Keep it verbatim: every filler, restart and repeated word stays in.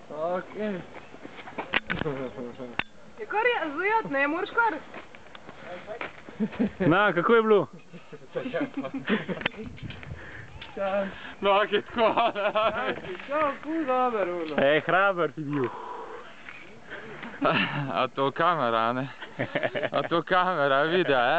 Okej. Je kar je zajat, ne, moraš kar. Na, kako je bilo? No, kje tako, čau, ful dober, uno. Ej, hraber si bil. A to kamera, ne? A to kamera, video, eh?